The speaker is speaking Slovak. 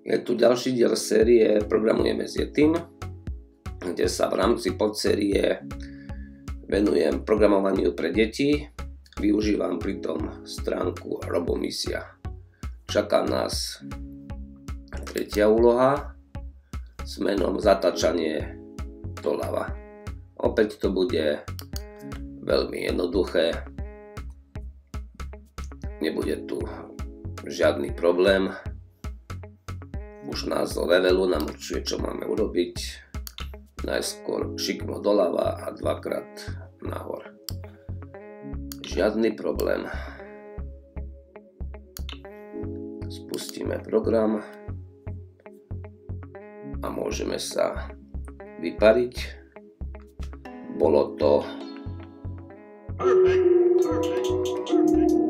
Je tu ďalší diel série Programujeme s Yetim, kde sa v rámci podsérie venujem programovaniu pre deti. Využívam pritom stránku Robomisia. Čaká nás tretia úloha s menom Zatáčanie doľava. Opäť to bude veľmi jednoduché. Nebude tu žiadny problém. Už názov levelu nám určuje, čo máme urobiť. Najskôr šikmo doľava a dvakrát nahor. Žiadny problém. Spustíme program a môžeme sa vypariť. Bolo to perfect.